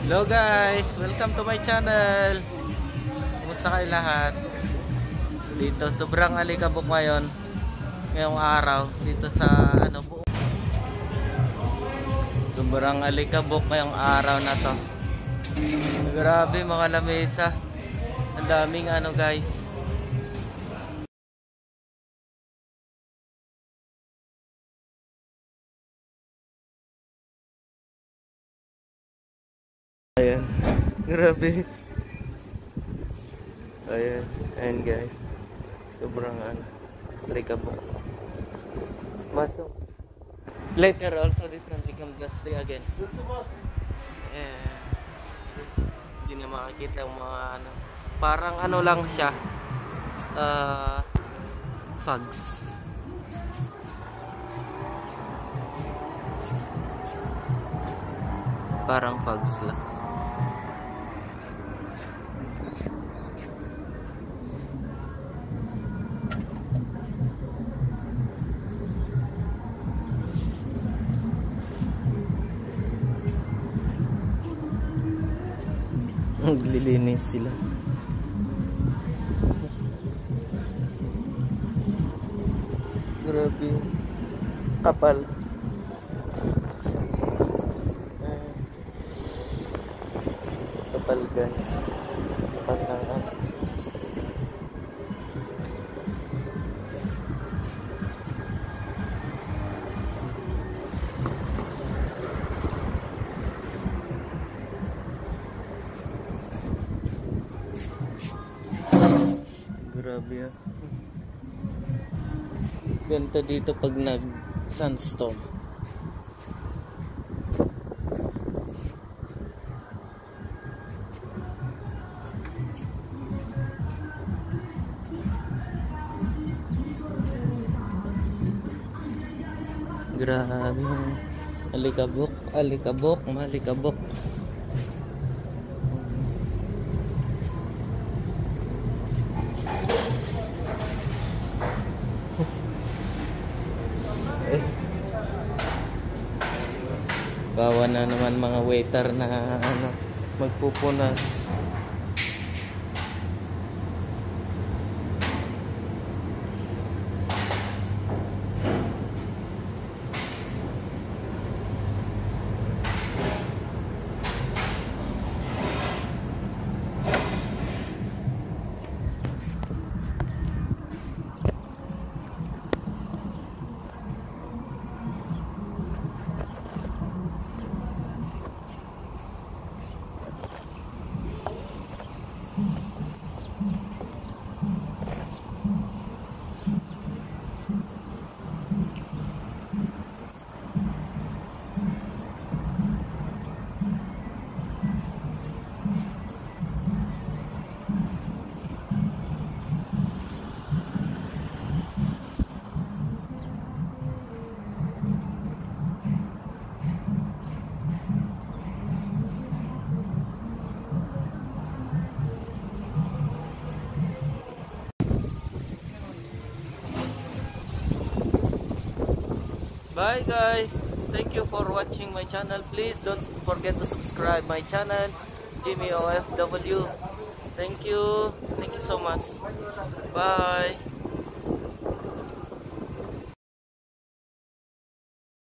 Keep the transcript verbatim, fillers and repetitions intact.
Hello guys, welcome to my channel. Kumusta kayo lahat? Dito sobrang alikabok ngayon ngayong araw dito sa ano buong sobrang alikabok ngayong araw na to. Grabe mga lamesa. Ang daming ano guys. Ayan, grabe. Ayan, ayan guys. Sobrang ano, alikabok. Masok. Later also this can become dusty again. Yeah. So, hindi na makikita yung mga ano. Parang ano lang siya. Uh, fogs. Parang fogs lang. Naglilinis sila. Grabe. Kapal. Kapal guys. Kapal ng ano. Grabe ah. Ganito dito pag nag sandstorm. Grabe. Alikabok, alikabok, malikabok. Eh. Bawa na naman mga waiter na ano, magpupunas. Bye guys, thank you for watching my channel. Please don't forget to subscribe my channel, Jimmy O F W. Thank you, thank you so much. Bye.